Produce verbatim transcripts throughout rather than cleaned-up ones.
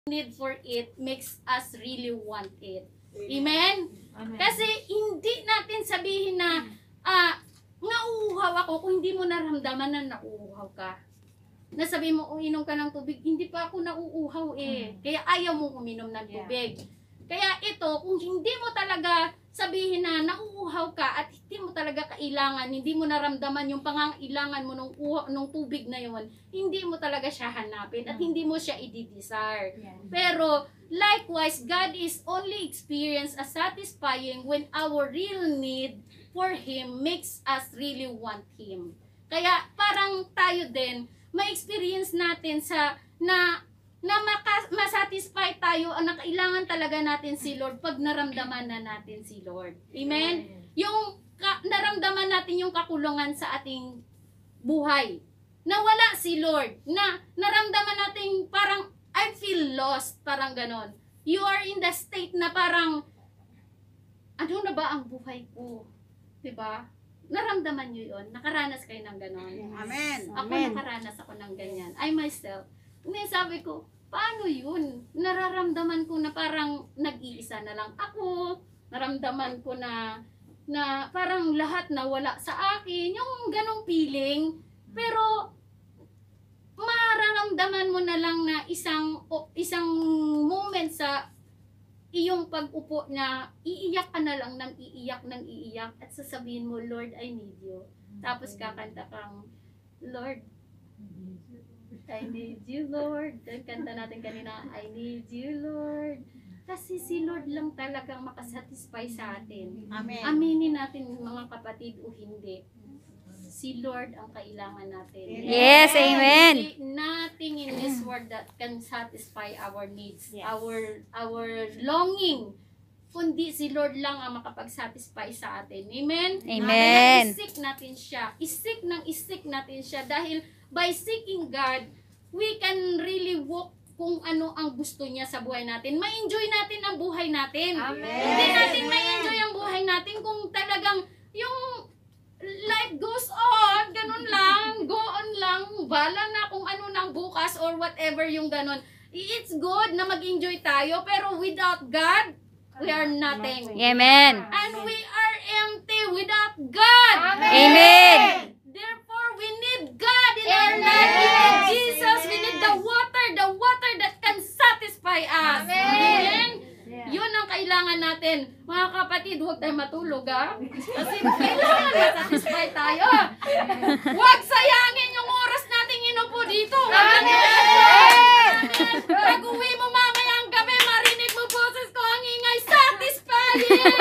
need for it makes us really want it. Amen? Amen. Kasi hindi natin sabihin na ah, nauuhaw ako kung hindi mo naramdaman na nauuhaw ka. Nasabi mo, oh, inom ka ng tubig, hindi pa ako nauuhaw eh. Kaya ayaw mo uminom ng tubig. Yeah. Kaya ito, kung hindi mo talaga sabihin na nauuhaw ka at hindi mo talaga kailangan, hindi mo naramdaman yung pangangailangan mo nung, nung tubig na yun, hindi mo talaga siya hanapin at hindi mo siya i-desire. Yeah. Pero, likewise, God is only experienced as satisfying when our real need for Him makes us really want Him. Kaya, parang tayo din, ma-experience natin sa, na, na maka, masatisfy tayo, na kailangan talaga natin si Lord pag naramdaman na natin si Lord. Amen? Amen. Yung ka, naramdaman natin yung kakulungan sa ating buhay. Na wala si Lord. Na naramdaman natin parang, I feel lost, parang ganon. You are in the state na parang, ano na ba ang buhay ko? Diba? Naramdaman nyo yun. Nakaranas kayo ng ganon. Amen. Ako Amen. nakaranas ako ng ganyan. I myself, may sabi ko, paano yun? Nararamdaman ko na parang nag-iisa na lang ako. Naramdaman ko na na parang lahat na wala sa akin. Yung ganong feeling. Pero mararamdaman mo na lang na isang o, isang moment sa iyong pag-upo na iiyak ka na lang ng iiyak ng iiyak at sasabihin mo, Lord, I need you. Tapos kakanta kang, Lord, I need you, Lord. Kanta natin kanina, I need you, Lord. Kasi si Lord lang talagang makasatisfy sa atin. Amen. Aminin natin mga kapatid o hindi. Si Lord ang kailangan natin. Yes, amen. Nothing in this world that can satisfy our needs, Yes. our our longing, kundi si Lord lang ang makapag-satisfy sa atin. Amen? Amen. Kaya isik natin siya. Isik ng isik natin siya dahil by seeking God, we can really walk kung ano ang gusto niya sa buhay natin. Ma-enjoy natin ang buhay natin. Amen. Hindi natin ma-enjoy ang buhay natin kung talagang yung life goes on, ganun lang, go on lang, bala na kung ano nang bukas or whatever yung ganun. It's good na mag-enjoy tayo, pero without God, we are nothing. Amen. And we are empty without God. Amen. Therefore, we need God in our life. We need Jesus. We need the water, the water that can satisfy us. Amen. Yun ang kailangan natin. Mga kapatid, huwag tayo matulog, ha? Kasi kailangan ma-satisfy tayo. Huwag sayangin yung oras nating inupo dito. Amen! Pag-uwi mo mamaya ang gabi, marinig mo boses ko ang ingay, satisfying!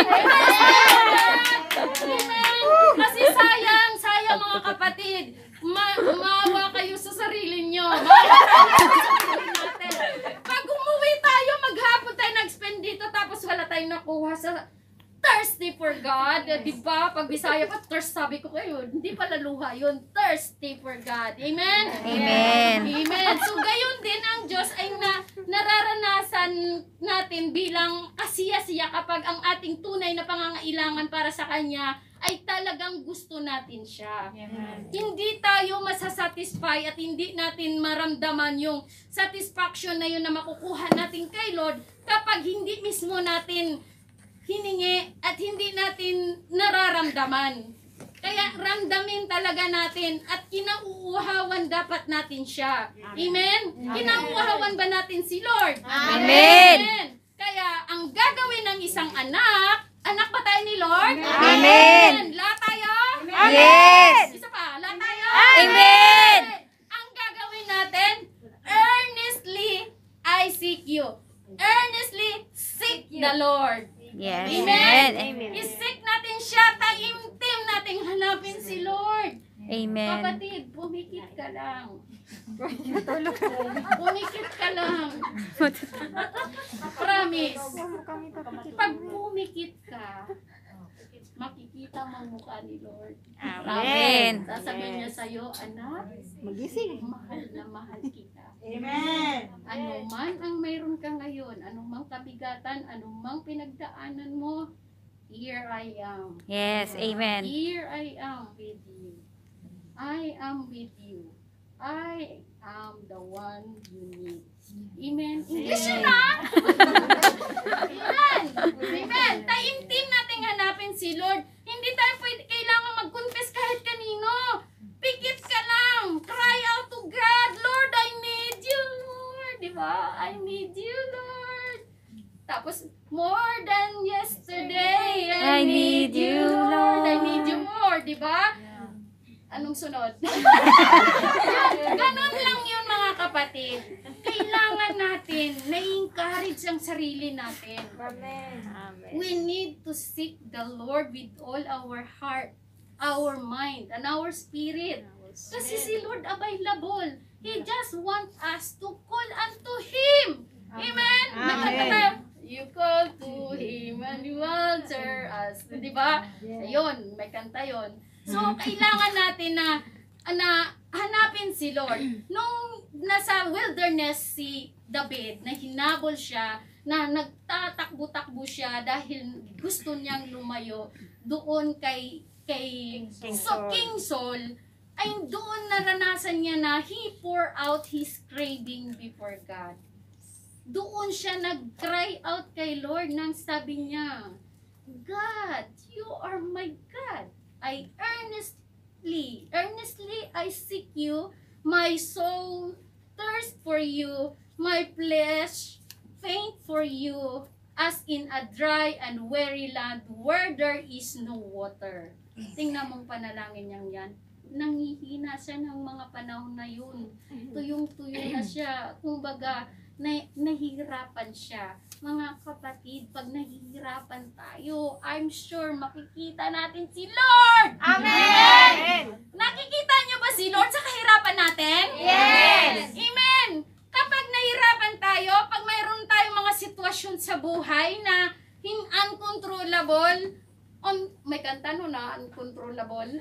Amen! Kasi sayang, sayang mga kapatid. Ma maawa kayo sa sarili nyo. Maawa kayo sa sarili natin. Pag umuwi tayo, maghapon tayo nag-spend dito, tapos wala tayong nakuha sa thirsty for God. Diba? Pag Bisaya pa, thirst, sabi ko kayo, hindi pala luha yun. Thirsty for God. Amen? Amen. Amen. So, gayon din ang Diyos ay na, nararanasan natin bilang kasiya-siya kapag ang ating tunay na pangangailangan para sa Kanya ay talagang gusto natin siya. Amen. Hindi tayo masasatisfy at hindi natin maramdaman yung satisfaction na yun na makukuha natin kay Lord kapag hindi mismo natin hiningi at hindi natin nararamdaman. Kaya ramdamin talaga natin at kinauuhawan dapat natin siya. Amen? Amen. Kinauuhawan ba natin si Lord? Amen. Amen. Kaya ang gagawin ng isang anak, anak ba tayo ni Lord? Amen. Lahat tayo? Yes. Isa pa, lahat tayo? Amen. Ang gagawin natin, earnestly I seek you. Earnestly seek the Lord. Yes. Amen. Amen. I-seek natin siya, taimtim nating hanapin si Lord. Amen. Kapatid, pumikit ka lang. Pumikit ka lang. Promise. Pag pumikit ka, makikita mo ang mukha ni Lord. Amen. Sasabihin niya sa'yo, anak, Magising. mahal na mahal kita. Amen. Ano man ang mayroon ka ngayon, anumang kabigatan, anumang pinagdaanan mo, here I am. Yes. Amen. Here I am with you. I am with you. I am the one you need. Amen. English yun na! Amen! Amen! Taimtim nating hanapin si Lord. Hindi tayo pwede, kailangan mag-confess kahit kanino. Pikit ka lang. Cry out to God. Lord, I need you, Lord. Diba? I need you, Lord. Tapos, more than yesterday, I, I need you, Lord. I Lord. need you more. Diba? Anong sunod? Yun, ganun lang yun mga kapatid. Kailangan natin na-encourage ang sarili natin. Amen. We need to seek the Lord with all our heart, our mind, and our spirit. Kasi si Lord available. He just want us to call unto Him. Amen? Nakanta tayo. You call to Him and you answer us. Diba? Ayun, may kanta yun. So, kailangan natin na, na hanapin si Lord. Nung nasa wilderness si David, na hinabol siya, na nagtatakbo-takbo siya dahil gusto niyang lumayo doon kay kay King so, Saul. King Saul, ay doon naranasan niya na he pour out his craving before God. Doon siya nag-cry out kay Lord nang sabi niya, God, you are my God. I earnestly, earnestly I seek you. My soul thirst for you. My flesh faint for you, as in a dry and weary land where there is no water. Tingnan mong panalangin niyang yan. Nangihina siya ng mga panahon na yun. Tuyong-tuyo na siya. Kumbaga, na, nahihirapan siya. Mga kapatid, pag nahihirapan tayo, I'm sure makikita natin si Lord! Amen! Nakikita niyo ba si Lord sa kahirapan natin? Yes! Amen! Kapag nahihirapan tayo, pag mayroon tayong mga sitwasyon sa buhay na hin uncontrollable, on, may kanta no na uncontrollable.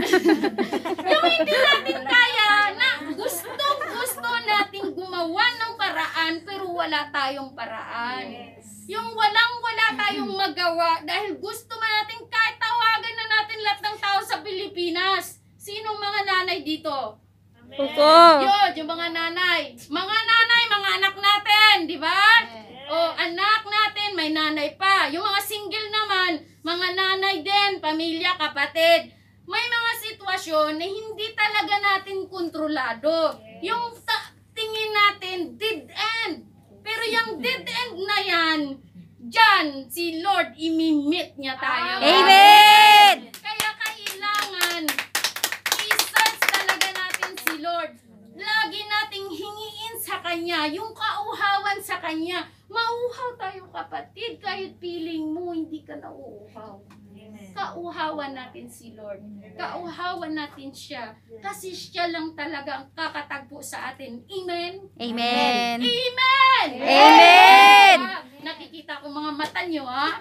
Yung hindi natin kaya na gustong-gusto nating gumawa ng paraan pero wala tayong paraan. Yes. Yung walang-wala tayong magawa dahil gusto man natin kahit tawagan na natin lahat ng tao sa Pilipinas. Sinong mga nanay dito? Opo. Yun, yung mga nanay. Mga nanay, mga anak natin, di ba? O, anak natin, may nanay pa. Yung mga single naman, mga nanay din, pamilya, kapatid. May mga sitwasyon na hindi talaga natin kontrolado. Yung ta- tingin natin, dead end. Pero yung dead end na yan, dyan, si Lord, imimit niya tayo. Amen! Kaya kailangan, i-search talaga natin si Lord. Lagi nating hingiin sa Kanya, yung kauhawan sa Kanya. Mauhaw tayo kapatid, kahit feeling mo hindi ka nauuhaw. Kauhawan natin si Lord. Kauhawan natin siya. Kasi siya lang talaga ang kakatagpo sa atin. Amen? Amen. Amen! Amen! Ah, nakikita ko mga mata nyo, ha?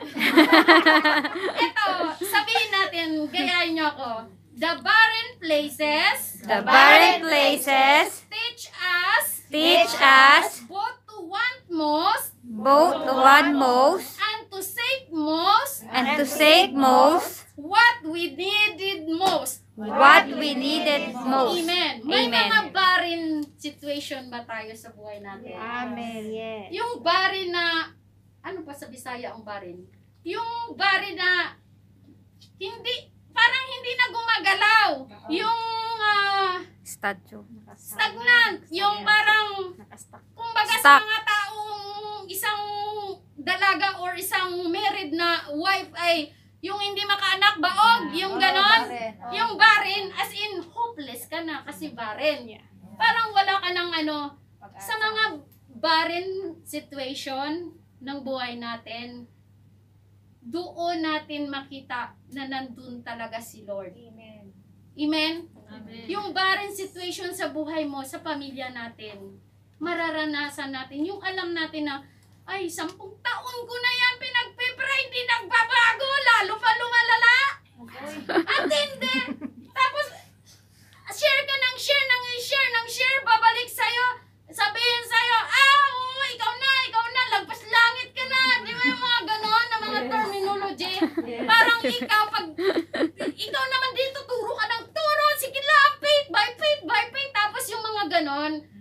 Ito, sabihin natin, gayahin nyo ako. The barren places The barren places teach us teach us both to want most both to want most and to seek most and to seek most what we needed most. what we needed most. Amen. May Amen. mga barren situation ba tayo sa buhay natin? Amen. Yes. Yung barren na, ano pa sa Bisaya ang barren? Yung barren na hindi, parang hindi na gumagalaw. Yung ah, Statue. stagnant. Yung parang, Nakastuck. kumbaga sa Stuck. mga taong isang dalaga or isang married na wife ay yung hindi makaanak, baog, yung ganon. Yung barren, as in hopeless ka na kasi barren. Parang wala ka ng ano, sa mga barren situation ng buhay natin, doon natin makita na nandun talaga si Lord. Amen. Amen? Yung barren situation sa buhay mo, sa pamilya natin, mararanasan natin. Yung alam natin na, ay, sampung taon ko na yan pinagpipray, hindi nagbabago, lalo pa lumalala. At hindi. Tapos, share ka ng share, ng share, ng share, babalik sa'yo, sabihin sa'yo, ah, oo, ikaw na, ikaw na, lagpas langit ka na. Di ba yung mga ganon na mga terminology? Parang ikaw, pag, ikaw naman dito, turo ka ng turo, sige lang, faith by faith by faith. Tapos yung mga ganon,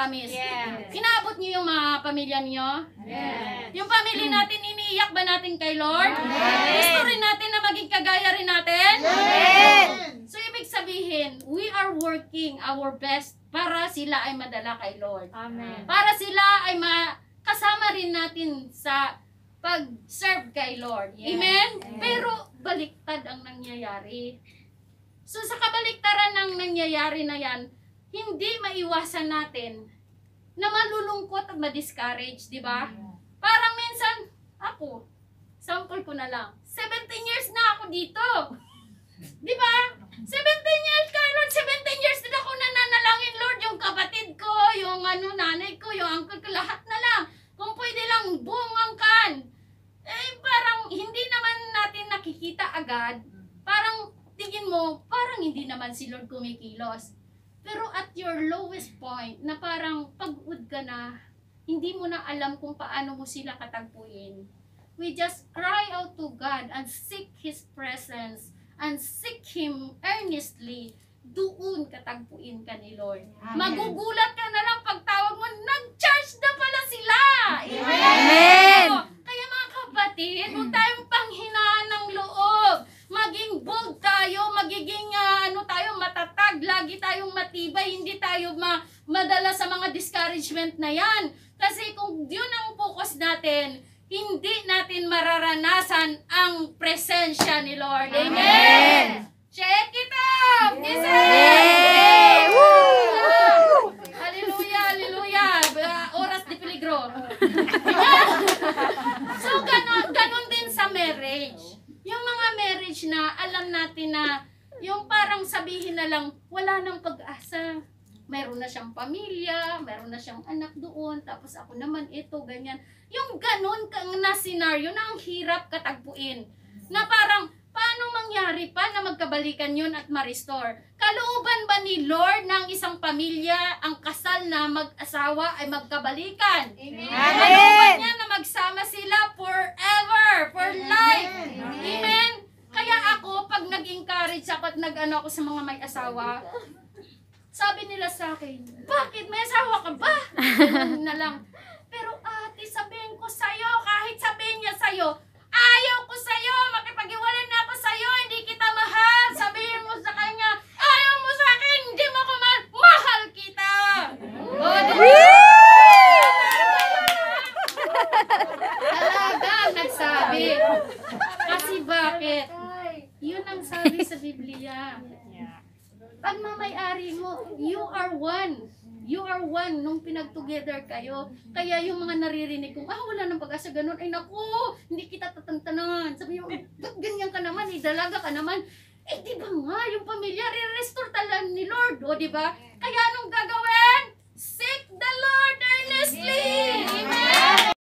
promise? Yes. Inaabot niyo yung mga pamilya niyo? Yes. Yung pamilya natin, iniiyak ba natin kay Lord? Yes. Gusto rin natin na maging kagaya rin natin? Yes. So, ibig sabihin, we are working our best para sila ay madala kay Lord. Amen. Para sila ay ma kasama rin natin sa pag-serve kay Lord. Yes. Amen? Yes. Pero baliktad ang nangyayari. So sa kabaliktaran ng nangyayari na yan, hindi maiwasan natin na malulungkot at ma-discourage, di ba? Parang minsan, ako, sample ko na lang, seventeen years na ako dito. Di ba? seventeen years ka, Lord. seventeen years din ako nananalangin, Lord. Yung kapatid ko, yung ano, nanay ko, yung uncle ko, lahat na lang. Kung pwede lang, bungang kan. Eh, parang hindi naman natin nakikita agad. Parang, tingin mo, parang hindi naman si Lord kumikilos. Pero at your lowest point, na parang pag-ud ka na, hindi mo na alam kung paano mo sila katagpuin. We just cry out to God and seek His presence and seek Him earnestly. Doon katagpuin ka ni Lord. Amen. Magugulat ka na lang pagtawag mo, nag-charge na pala sila! Amen. Kaya mga kapatid, huwag tayong panghinaan ng loob. Maging bold tayo, magiging ah, ano tayo, matatag, lagi tayong matibay, hindi tayo ma madala sa mga discouragement na yan. Kasi kung yun ang focus natin, hindi natin mararanasan ang presensya ni Lord. Amen! Amen. Check it out! Yes, Yay! Woo! Hallelujah, hallelujah. Uh, oras de peligro. So, ganon, ganon din sa marriage. Yung mga marriage na alam natin na yung parang sabihin na lang, wala nang pag-asa. Meron na siyang pamilya, meron na siyang anak doon, tapos ako naman ito, ganyan. Yung ganon kang na senaryo na ang hirap katagpuin. Na parang, paano mangyari pa na magkabalikan yun at ma-restore? Kalooban ba ni Lord ng isang pamilya, ang kasal na mag-asawa ay magkabalikan? Amen. Kalooban niya na magsama sila forever, for life. Amen. Amen? Kaya ako, pag nag-encourage ako at nag-ano ako sa mga may asawa, sabi nila sa akin, bakit may asawa ka ba? Ganun na lang. Pero ate, sabihin ko sa'yo, kahit sabihin niya sa'yo, ayaw ko sa'yo, makipag-iwalay na ako sa'yo, hindi kita mahal. Sabihin mo sa kanya, ayaw mo sa akin, hindi mo ko mahal, mahal kita. Oh, talaga nagsabi. Kasi bakit? Yun ang sabi sa Biblia. Pag mamay-ari mo, you are one. You are one nung pinag-together kayo. Kaya yung mga naririnig kong, ah, wala nang pag-asa ganun. Ay, naku, hindi kita tatantanan. Sabi mo, ba't ganyan ka naman? Eh, dalaga ka naman. Eh, di ba nga, yung pamilya, re-restore talaga ni Lord. O, di ba?